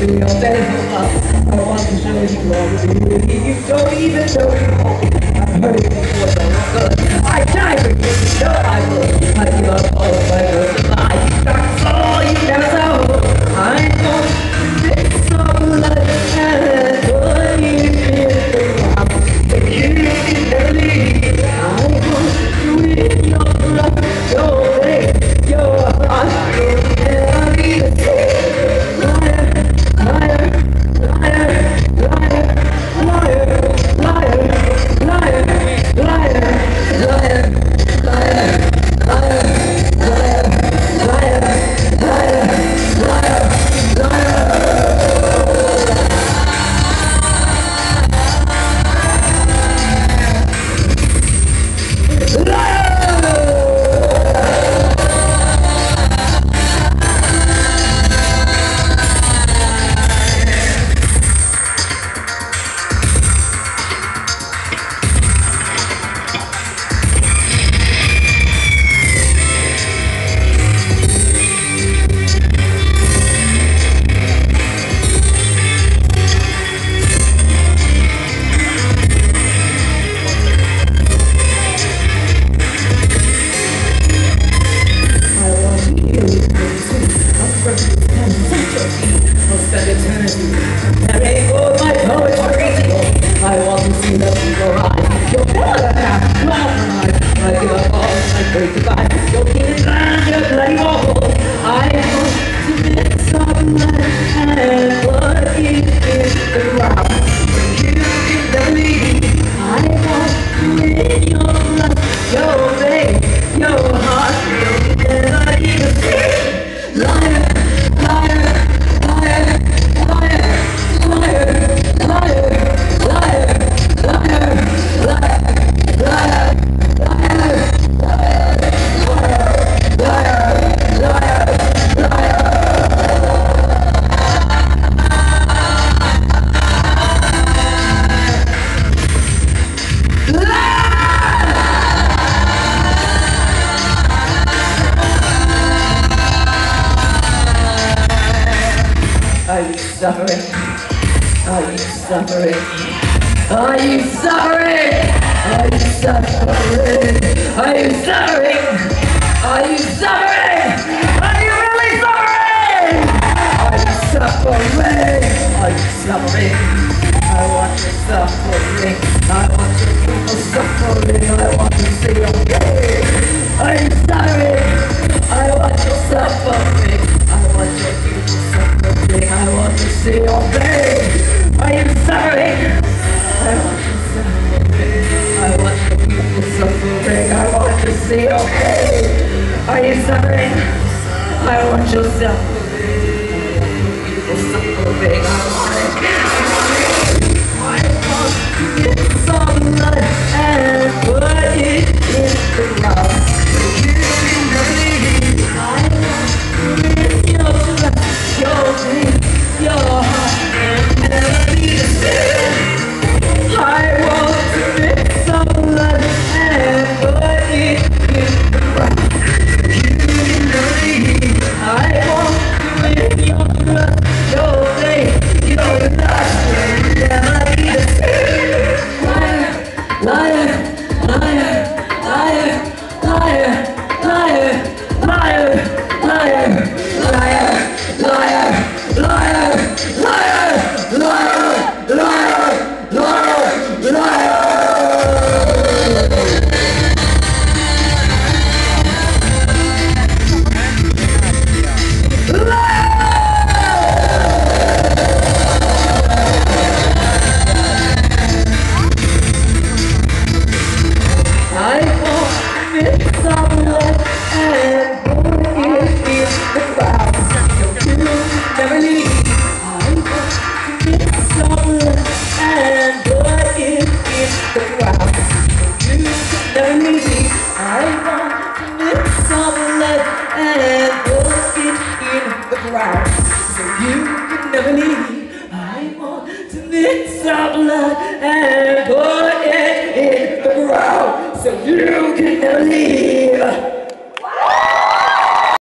see your face. I want to show you all the beauty you don't even know you want. I'm hurting for so good. I die for you, you know I will. I give up all of my good life. You got all you never know. I'm going to make some love and put you in the ground. But you can never leave. I'm going to win your love, your way, your heart. You'll never be the same. Liar, liar, liar, liar, liar, liar, liar, liar, liar. Are you suffering? Are you suffering? Are you suffering? Are you suffering? Are you suffering? Are you suffering? Are you really suffering? Are you suffering? Are you suffering? I want you suffering. I want you people suffering. I want to see your pain. Are you suffering? I want you suffering. I want your people suffering. I want to see your pain. Are you suffering? I want you suffering. I want your people suffering. I want to see your pain. Are you suffering? I want you suffering. People suffering. I want to get some blood and put it in the ground. I want to get your blood, your pain, your heart, and never be the same. I want to get some blood and put it in the ground. I want to get your blood, your pain, your life, and never be the same. Liar, liar, liar, liar, liar, liar, liar, liar, liar, liar, liar, liar, liar, liar, liar, liar. I want to make some love and put it in the crowd. So you never leave. I want to make some love and put it in the crowd. So you never leave. I want to make some love and put it in the crowd. So you can never leave. I want to make some love and put it in the crowd. So you can never leave.